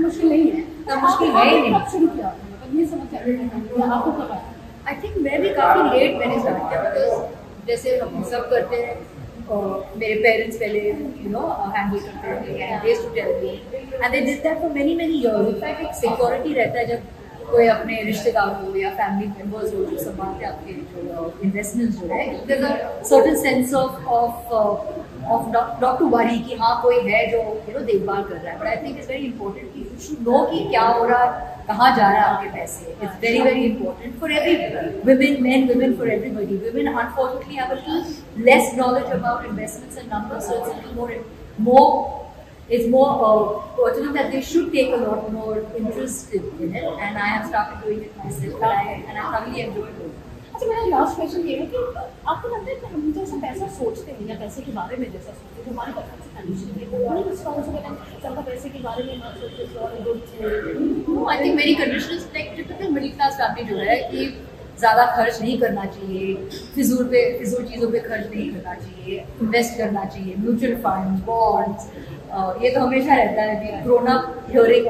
मुश्किल नहीं है, तो मुश्किल है ही नहीं। कब शुरू किया मतलब ये समझ आपको कब आया? आई थिंक मैं भी काफ़ी लेट मैंने स्टार्ट किया, बिकॉज जैसे हम सब करते हैं, मेरे पेरेंट्स पहले हैंडल करते थे and they to tell me and they did that for many many years. In fact एक सिक्योरिटी रहता है जब कोई अपने रिश्तेदार हो या फैमिली मेम्बर्स हो जो संभालते हैं आपके जो इन्वेस्टमेंट्स जो है, there is a certain sense of not to worry कि हाँ कोई है जो देखभाल कर रहा है। But I think it's very important कि यू शुड नो कि क्या हो रहा है, कहाँ जा रहा है आपके पैसे। It's very very important for every women, men, women, for everybody. Women unfortunately have a little less knowledge about investments and numbers, so it's a little more it's more pertinent that they should take a lot more interest in it, and I have started doing it myself, and I thoroughly enjoy it. अच्छा, मेरा last question ये है कि आपको लगता है कि हम जैसा पैसा सोचते हैं या पैसे के बारे में जैसा सोचते हैं, हमारी कंडीशन है वो बड़ी रिस्पॉन्सिबल है सबका पैसे के बारे में मत सोचो। आई थिंक मेरी condition is like typical middle class family जो है कि ज़्यादा खर्च नहीं करना चाहिए, फिजूल चीज़ों पे खर्च नहीं करना चाहिए, इन्वेस्ट करना चाहिए, म्यूचुअल फंड, बॉन्ड्स, ये तो हमेशा रहता है। We grown up hearing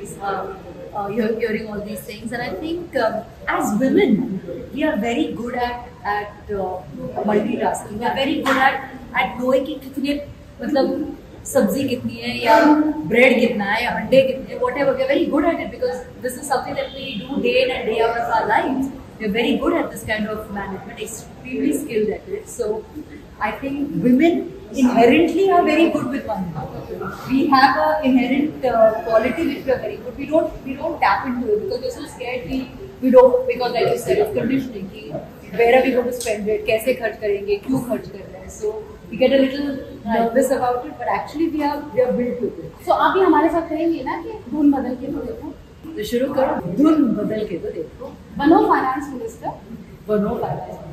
all these things, and I think as women we are very good at multitasking. We are very good at knowing कि कितने मतलब सब्जी कितनी है या ब्रेड कितना है या अंडे कितने हैं, whatever. We are very good at it because this is something that we do day in and day out of our lives. We are very good at this kind of management, extremely skilled at it. So I think women inherently are very good with money. We have a inherent quality which we are very good. We don't tap into it because we're so scared. We don't, because like you said, it's conditioning. Where are we going to spend it? कैसे खर्च करेंगे? क्यों खर्च कर रहे हैं? So we get a little nervous about it, but actually we are built with it. So आप भी हमारे साथ कहेंगे ना कि धुन बदल के तो देखो, तो शुरू करो, धुन बदल के तो देखो, बनो फाइनेंस मिनिस्टर, बनो फाइनेंस